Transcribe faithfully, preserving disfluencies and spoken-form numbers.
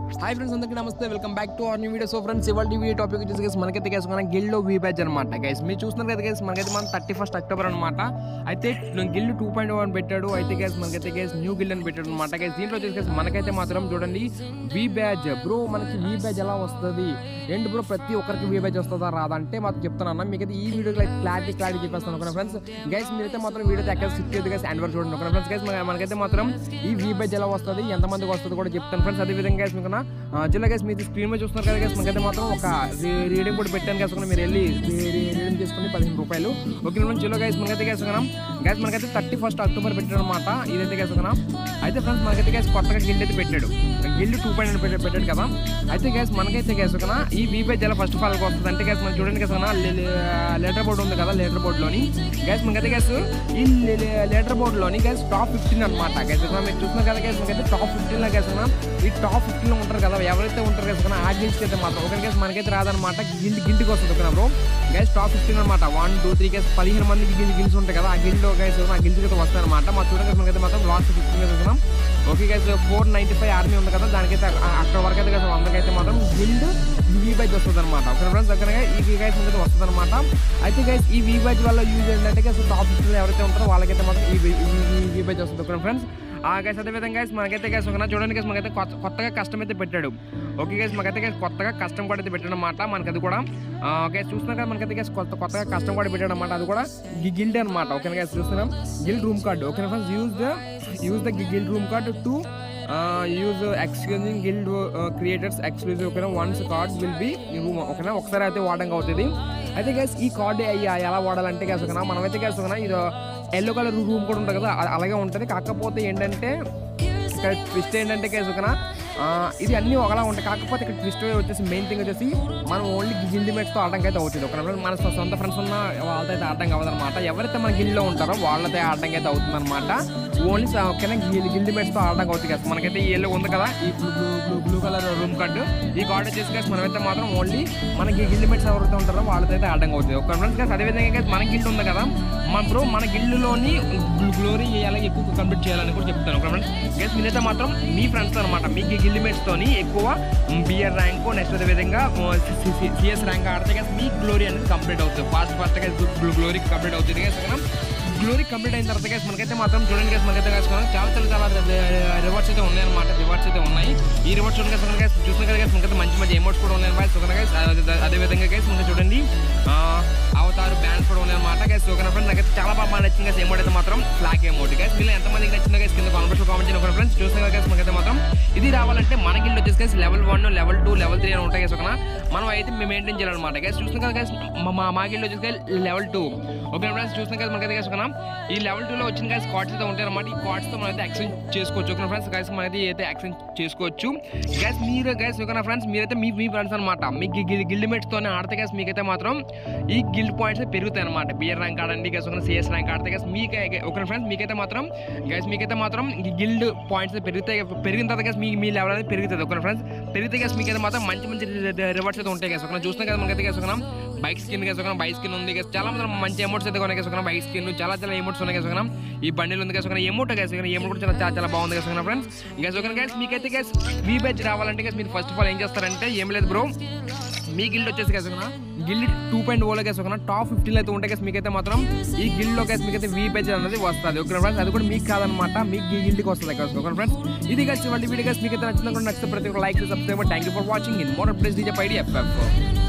High friends अंदर नमस्ते welcome back to our new video. So friends इवाल्टी video topic వచ్చేసి మనకైతే గైస్ మన గిల్డ్ vBadge అన్నమాట గైస్ మీరు చూస్తున్నారు కదా గైస్ మనకైతే మన థర్టీ ఫస్ట్ అక్టోబర్ అన్నమాట అయితే గిల్డ్ టూ పాయింట్ వన్ పెట్టాడు అయితే గైస్ మనకైతే గైస్ న్యూ గిల్డ్ అని పెట్టాడు అన్నమాట గైస్ దీంట్లో వచ్చేసి గైస్ మనకైతే మాత్రం చూడండి vBadge బ్రో మనకి vBadge ఎలా వస్తది ఏంటి బ్రో ప్రతి ఒక్కరికి vBadge వస్తదా రాదా అంటే మాత్రం చెప్తాను అన్న మీకైతే ఈ వీడియోలో క్లారిటీ క్లారిటీ చెప్పేస్తాను ఓకే ఫ్రెండ్స్ గైస్ మీరైతే మాత్రం వీడియో ఎక్కడ స్కిప్ చేయదు గైస్ ఎండ్ వరకు చూడండి ఓకే ఫ్రెండ్స్ గైస్ మనకైతే మాత్రం ఈ vBadge ఎలా వస్తది ఎంత మందికి వస్తది కూడా చెప్తాను ఫ్రెండ్స్ అదే విధంగా గైస్ మీకు చిన్న గైస్ మీరు స్క్రీన్ మీద చూస్తున్నారు కదా గైస్ మనకైతే మాత్రం ఒక రీడింగ్ కూడా పెట్టాను గైస్ మీరు వెళ్ళి రీడింగ్ తీసుకుని పదిహేను రూపాయలు ఓకే ఫ్రెండ్స్ చిలో గైస్ మనకైతే గైస్ గైస్ మనకైతే థర్టీ ఫస్ట్ అక్టోబర్ పెట్టాడు అనమాట ఇదైతే గైస్ అయితే ఫ్రెండ్స్ మనకైతే గైస్ కొత్తగా గిల్డ్ అయితే పెట్టాడు గిల్డ్ టూ పాయింట్ పెట్టాడు కదా అయితే గైస్ మనకైతే గైస్ ఈ vBadge ఎలా ఫస్ట్ ఆఫ్ ఆల్ వస్తుంది అంటే గైస్ మనం చూడండి గైస్ లెటర్ బోర్డు ఉంది కదా లెటర్ బోర్డులోని గైస్ మనకైతే గైస్ ఈ లెటర్ బోర్డులోని గైస్ టాప్ ఫిఫ్టీన్ అనమాట గైస్ మీరు చూస్తున్నారు కదా గైస్ మనకైతే టాప్ ఫిఫ్టీన్ లో గైస్ ఈ టాప్ ఫిఫ్టీన్ లో ఉంటారు కదా ఎవరైతే ఉంటారు గైస్ ఆ గిల్డ్స్కి అయితే మాత్రం ఒక గైస్ మనకైతే రాదనమాట గిల్డ్ గిల్డ్కి వస్తుంది ఓకేనా బ్రో గైస్ టాప్ ఫిఫ్టీన్ అనమాట వన్ టూ త్రీ గైస్ పదిహేను మందికి గిల్డ్ గిల్డ్స్ ఉంటాయి కదా ఆ గిల్డ్ గైస్ ఆ గిల్డ్కి అయితే వస్తాయి అనమాట మా చూడండి మనకైతే మాత్రం లాస్ట్ ఫిఫ్టీన్ చూస్తున్నాం okay guys four ninety five army ఉంది కదా దానికైతే అక్కడ వరకు అయితే గైస్ అందరికైతే మాత్రం గిల్డ్ vBadge వస్తుంది అనమాట ఓకే ఫ్రెండ్స్ దగ్గర ఈ గైస్ మనకైతే వస్తుంది అనమాట అయితే గైస్ ఈ vBadge వల్ల యూజ్ ఏంటంటే గైస్ టాప్ ఫిఫ్టీన్ ఎవరైతే ఉంటారో వాళ్ళకైతే మాత్రం ఈ vBadge వస్తుంది ఓకే ఫ్రెండ్స్ ఆ గైస్ అదే విధంగా గైస్ మనకైతే గైస్ ఒక చూడండి గైస్ మనకైతే కొత్తగా కస్టమ్ అయితే పెట్టాడు ఓకే గైస్ మనకైతే గైస్ కొత్తగా కస్టమ్ కూడా అయితే పెట్టాడు అనమాట మనకి అది కూడా గైస్ చూస్తున్నాం కదా మనకైతే గైస్ కొత్త కొత్తగా కస్టమ్ కూడా పెట్టాడు అనమాట అది కూడా గిల్డ్ అనమాట ఓకే గైస్ చూస్తున్నాం guild room card okay friends use the use the guild room card to use exchanging guild creators exclusive ఓకేనా once card will be room ఓకేనా ఒకసారి అయితే వాడడం అవుతుంది అయితే గైస్ ఈ కార్డ్ ఎలా వాడాలంటే గైస్ ఓకేనా మనమైతే గైస్ ఓకేనా ఇది ఎల్లో కలర్ రూమ్ కూడా ఉంటుంది కదా అలాగే ఉంటుంది కాకపోతే ఏంటంటే ఇక్కడ ట్విస్ట్ ఏంటంటే గైస్ ఓకేనా ఇది అన్నీ ఒకలా ఉంటాయి కాకపోతే ఇక్కడ ట్విస్ట్ వచ్చేసి మెయిన్ థింగ్ వచ్చేసి మనం ఓన్లీ గిల్డ్ మేట్స్తో ఆడడానికి అయితే అవుతుంది ఒక మన సొంత ఫ్రెండ్స్ ఉన్న వాళ్ళతో అయితే ఆడడానికి అవ్వదన్నమాట ఎవరైతే మన గిల్డ్లో ఉంటారో వాళ్ళతో ఆడడానికి అయితే అవుతుంది అనమాట ఓన్లీ ఓకేనా గిల్డ్ మేట్స్తో ఆడడానికి అవుతుంది కదా మనకైతే ఈ ఎల్లో ఉంది కదా ఈ blue blue blue colour room card ఈ కార్డు వచ్చేసి గైస్ మనమైతే మాత్రం ఓన్లీ మనకి గిల్డ్ మేట్స్ ఎవరైతే ఉంటారో వాళ్ళతో అయితే ఆడడానికి అవుతుంది ఒక ఫ్రెండ్స్ గైస్ అదేవిధంగా గైస్ మన గిల్డ్ ఉంది కదా మన బ్రో మన గిల్డ్లోని గ్లోరీ ఎలా ఎక్కువ కంప్లీట్ చేయాలని కూడా చెప్తాను ఒక ఫ్రెండ్స్ గైస్ మీరైతే మాత్రం మీ ఫ్రెండ్స్ అనమాట మీ గిల్డ్ మేట్స్ తోని ఎక్కువ బిఆర్ ర్యాంక్ నెక్స్ట్ అదే విధంగా సిఎస్ ర్యాంక్ ఆడితే గైస్ మీ గ్లోరీ అనేది కంప్లీట్ అవుతుంది ఫాస్ట్ ఫాస్ట్ గా గ్లోరీ కంప్లీట్ అవుతుంది గైస్ గ్లోరీ కంప్లీట్ అయిన తర్వాత గైస్ మనకైతే మాత్రం చూడండి గైస్ మనకైతే గైస్ చాలా చాలా చాలా రివార్డ్స్ అయితే ఉన్నాయి అనమాట రివార్డ్స్ అయితే ఉన్నాయి ఈ రివార్డ్స్ చూడండి గైస్ గైస్ చూసిన కదా గైస్ మనకైతే మంచి మంచి ఎమోట్స్ కూడా ఉన్నాయి బాయ్స్ ఓకేనా గైస్ అదే విధంగా గైస్ మనకి చూడండి అవతారు బ్యాండ్స్ కూడా ఉన్నాయి అనమాట గైస్ ఓకేనా ఫ్రెండ్స్ నాకైతే చాలా బాగా నచ్చింది గైస్ ఎమోట్ అయితే మాత్రం ఫ్లాగ్ ఎమోట్ గైస్ మీరు ఎంతమందికి నచ్చిందో గైస్ కింద కామెంట్స్ కామెంట్ చేయండి ఓకే ఫ్రెండ్స్ చూసిన కదా గైస్ మనకైతే మాత్రం ఇది రావాలంటే మన గిల్డ్ వచ్చేసి guys level one level two level three అని ఉంటాయి గైస్ ఓకేనా మనం అయితే మేము మెయింటైన్ చేయాలన్నమాట గైస్ చూసిన కదా గైస్ మా మా గిల్డ్ వచ్చేసి లెవెల్ టూ ఓకే ఫ్రెండ్స్ చూసిన కదా మనకైతే గైస్ ఓకేనా ఈ లెవెల్ టూలో వచ్చిన గైస్ కార్డ్స్ అయితే ఉంటాయి అనమాట ఈ కార్డ్స్తో మనం అయితే ఎక్స్చేంజ్ చేసుకోవచ్చు ఓకే ఫ్రెండ్స్ గైస్ మనైతే అయితే ఎక్స్చేంజ్ చేసుకోవచ్చు గైస్ మీరు గైస్ ఓకేనా ఫ్రెండ్స్ మీరైతే మీ మీ ఫ్రెండ్స్ అనమాట మీ గిల్డ్ మేట్స్తోనే ఆడితే గైస్ మీకైతే మాత్రం ఈ గిల్డ్ పాయింట్స్ పెరుగుతాయి అనమాట బిఆర్ ర్యాంక్ ఆడండి గైస్ ఓకే సిఎస్ ర్యాంక్ ఆడితే గైస్ మీకు ఓకే ఫ్రెండ్స్ మీకైతే మాత్రం గైస్ మీకైతే మాత్రం గిల్డ్ పాయింట్స్ పెరుగుతాయి పెరిగిన తర్వాత గైస్ మీ మీ లెవెల్ అనేది పెరుగుతుంది ఓకే ఫ్రెండ్స్ పెరిగితే గైస్ మీకైతే మాత్రం మంచి మంచి రివార్డ్స్ అయితే ఉంటాయి గైస్ ఓకే చూస్తున్నాం కదా మనకైతే guys okay bike skin guys okay bike skin ఉంది గైస్ చాలా మంది మంచి ఎమోట్స్ అయితే కొన్నాయి గైస్ ఓకే బైక్ స్కిన్ చాలా చాలా ఎమోట్స్ ఉన్నాయి గైస్ ఓకే ఈ బండిల్ ఉంది guys okay emote guys okay emote కూడా చాలా చాలా బాగుంది guys okay friends guys okay guys మీకైతే గైస్ vBadge రావాలంటే గైస్ మీరు ఫస్ట్ ఆఫ్ ఆల్ ఏం చేస్తారంటే ఏం లేదు బ్రో మీ గిల్డ్ వచ్చేసి guys okay guild two point ఓలో గైస్ ఓకే టాప్ ఫిఫ్టీన్ అయితే ఉంటాయి గైస్ మీకైతే మాత్రం ఈ గిల్డ్లో గైస్ మీకైతే vBadge అనేది వస్తుంది ఓకే ఫ్రెండ్స్ అది కూడా మీకు కాదనమాట మీ గిల్డ్కి వస్తుంది గైస్ ఓకే ఫ్రెండ్స్ ఇది గైస్ వాళ్ళ వీడియో గైస్ మీకైతే నచ్చింది కూడా నచ్చితే ప్రతి ఒక్క like subscribe thank you for watching in more place DJ Paidi FF